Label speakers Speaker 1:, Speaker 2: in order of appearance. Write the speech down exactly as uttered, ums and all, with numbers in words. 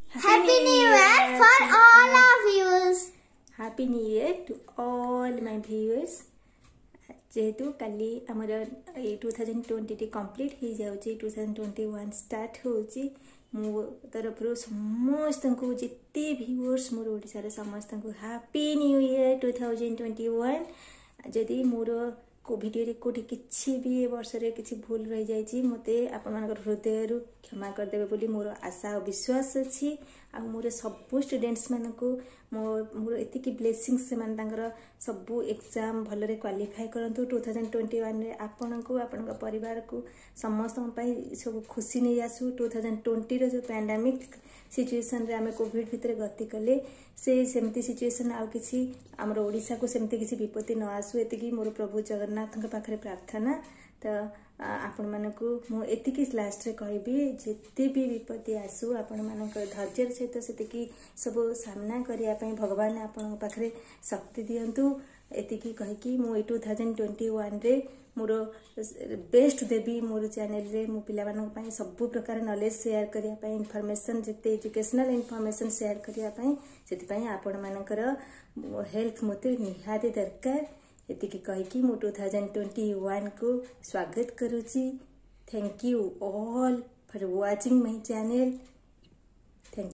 Speaker 1: Happy New Year for all our viewers.
Speaker 2: Happy New Year to all my viewers. जेहेतु काली आमर ए two thousand twenty टी complete हो जाऊँगी two thousand twenty one start होची मो तरफ समस्त को जिते व्यूअर्स मोर ओडिसा रे समस्त को happy new year two thousand twenty one. जदि मोर को वीडियो रे कोठी किछि भी ए वर्ष रे किछि भूल रह जाइछि मते आपन मानकर हृदय रु क्षमा कर देबे बोली मोर आशा और विश्वास अछि. आ मोर सब स्टूडेंट्स मान को मोर मोर एति की ब्लेसिंग्स से मान तांगर सब एग्जाम भल रे क्वालिफाई करंतु टू थाउजेंड ट्वेंटी वन रे आपन को आपन का परिवार को समस्त पई सब खुशी नै आसु. टू थाउजेंड ट्वेंटी रो जो पैंडेमिक सिचुएशन रे आमे कोविड भितर गति कले से सेमती सिचुएशन आ किछि हमर ओडिसा को सेमती किछि विपत्ति न आसु एति की मोर प्रभु जगन्नाथ के पाखरे प्रार्थना. तो आपण मानकु मु एति की लास्ट रे कहबी जेते भी विपत्ति आसु आपण मानक धैर्य सहित सेति की सब सामना करिया पई भगवान आपण पाखरे शक्ति दियंतु एति की कहि की मु टू थाउजेंड ट्वेंटी वन रे मोर बेस्ट देबी मोर चैनल रे मु पिला मानक पई सब प्रकार नॉलेज शेयर करिया पई इन्फॉर्मेशन जेते एजुकेशनल इन्फॉर्मेशन शेयर करिया पई सेति पई आपण मानकर हेल्प मते निहाती दरकार. एति की कहि की मु टू थाउजेंड ट्वेंटी वन को स्वागत करूची. Thank you all for watching my channel.